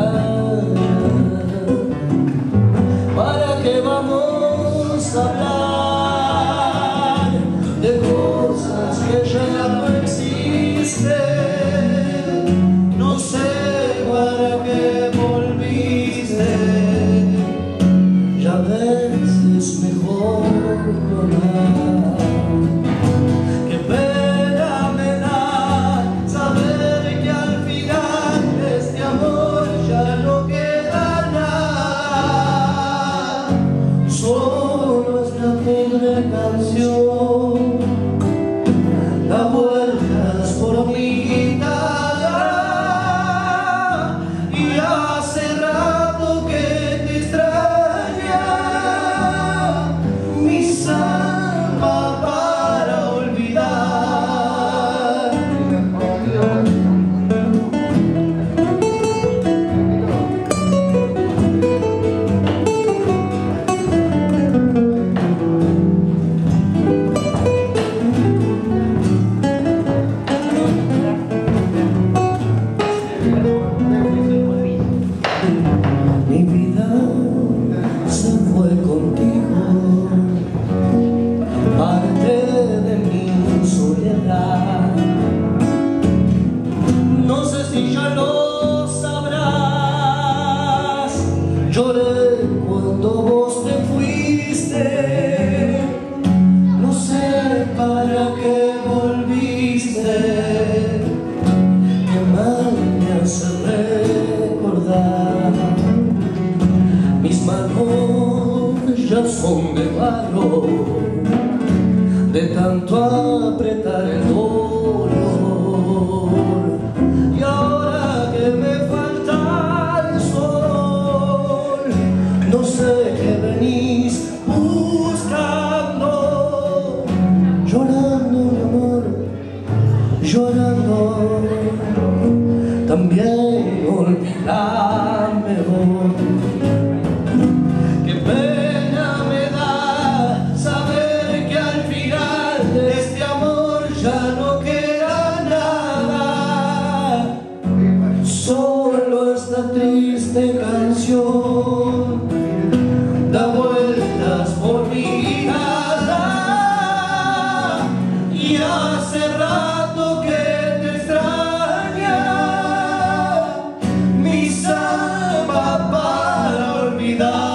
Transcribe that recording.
¿Para qué vamos a hablar de cosas que ya no existen? No sé para qué volviste, ya ves, es mejor llorar. Qué pena me da saber que al final de este amor ya no queda nada, solo es la pobre canción, da vueltas por mi guitarra, y hace rato que te extraña mi samba para olvidar. Mi vida se fue contigo, parte de mi soledad. No sé si ya lo sabrás, lloré cuando vos te fuiste, no sé para qué volviste, qué mal me hace recordar. Mis manos ya son de barro, de tanto apretar el dolor. Y ahora que me falta el sol, no sé qué venís buscando. Llorando, mi amor, llorando. También olvidarme vos. Qué pena me da saber que al final de este amor ya no queda nada, solo esta triste canción da vueltas por mi guitarra, y hace rato que te extraña mi samba para olvidar.